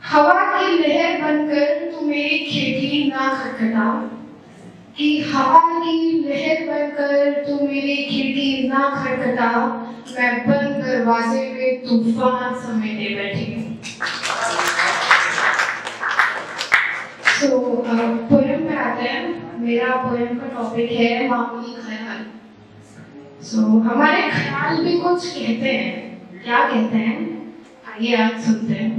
हवा की लहर बनकर तू मेरी खिड़की ना खटखटा, कि हवा की लहर बनकर तू मेरी खिड़की ना खटखटा, मैं बंद दरवाजे में तूफान समेटे बैठी हूँ। पोएम पे आते हैं। मेरा पोएम का टॉपिक है मामूली ख्याल। हमारे ख्याल भी कुछ कहते हैं। क्या कहते हैं? आइए आज सुनते हैं।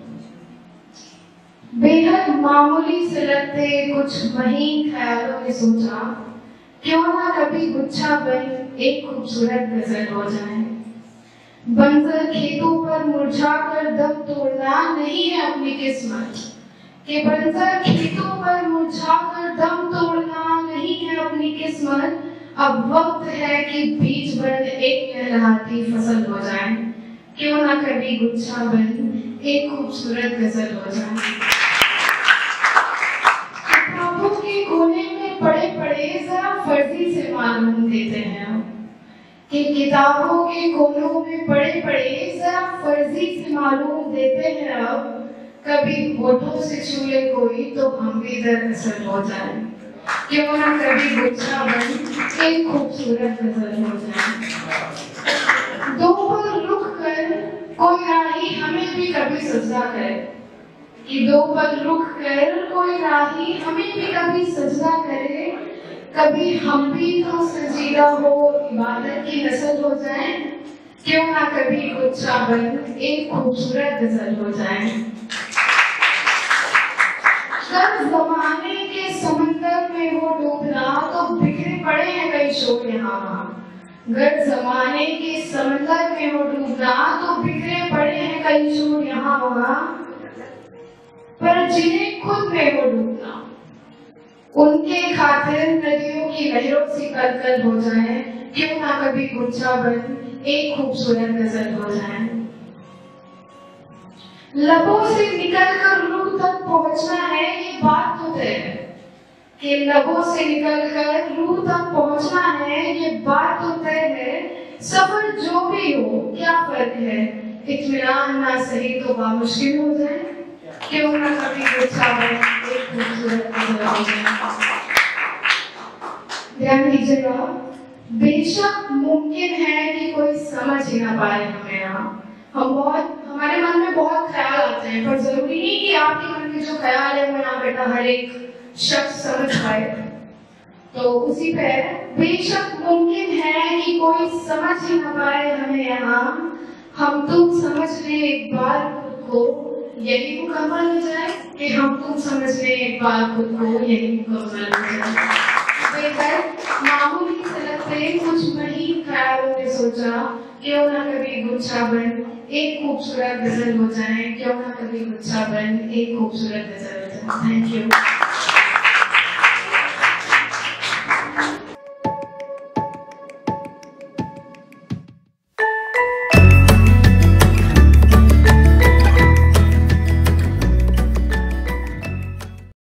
बेहद मामूली से लगते कुछ महीन ख्यालों ने सोचा, क्यों ना कभी गुच्छा बन एक खूबसूरत गजल हो जाए। बंजर खेतों पर मुरझा कर दम तोड़ना नहीं है अपनी किस्मत, कि बंजर खेतों पर मुरझा कर दम तोड़ना नहीं है अपनी किस्मत। अब वक्त है कि बीज बन एक लहलहाती फसल हो जाए, क्यों ना कभी गुच्छा बन एक खूबसूरत गजल हो जाए। किताबों के कोने में पड़े पड़े जरा फर्जी से मालूम देते हैं, कि किताबों के कोनों में पड़े पड़े जरा फर्जी से मालूम देते हैं। अब कभी होठों से छू ले कोई तो हम भी दरअसल हो जाए, क्यों ना कभी गुच्छा बन एक खूबसूरत गजल हो जाए। दो पल रुक कर कोई राही हमें भी कभी सजदा करे, कि दो पल रुक कर कोई राही हमें भी कभी सजदा करे। कभी हम भी तो संजीदा हो इबादत की नस्ल हो जाए, क्यों ना कभी गुच्छा बन एक खूबसूरत गजल हो जाए। गर्द ज़माने के समंदर में वो डूबना तो बिखरे पड़े हैं कई शोर यहाँ वहाँ। गर्द ज़माने के समंदर में वो डूबना तो बिखरे पड़े हैं कई शोर यहाँ वहाँ, पर जिन्हें खुद में वो डूबना उनके खातिर नदियों की लहरों से कलकल हो जाए, क्यों ना कभी गुच्छा बन एक खूबसूरत गजल हो जाए। लबों से निकलकर रूह तक पहुंचना है ये बात तो तय है, कि लबों से निकलकर रूह तक पहुंचना है ये बात तो तय है। सफर जो भी हो क्या फर्क है, इत्मीनान ना सही तो बामुश्किल हो जाए, क्यों ना कभी गुच्छा बन एक खूबसूरत गजल हो जाए। ध्यान दीजिएगा, बेशक मुमकिन है कि कोई समझ ही ना पाए हमें यहाँ। हमारे मन में बहुत ख्याल आते हैं, पर जरूरी नहीं कि आपके मन में जो ख्याल है वो यहाँ बेटा हर एक शख्स समझ पाए। तो उसी पे बेशक मुमकिन है कि कोई समझ ही ना पाए हमें यहाँ, हम तुम समझ ले एक बार खुद को यही मुकम्मल हो जाए, कि हम तुम समझ ले एक बार खुद को यही मुकम्मल हो जाए। मामूली से लगते कुछ महीन ख्यालों ने सोचा, क्यों ना कभी गुच्छा बन एक खूबसूरत गजल हो जाए, क्यों ना कभी गुच्छा बन एक खूबसूरत गजल हो जाए। Thank you.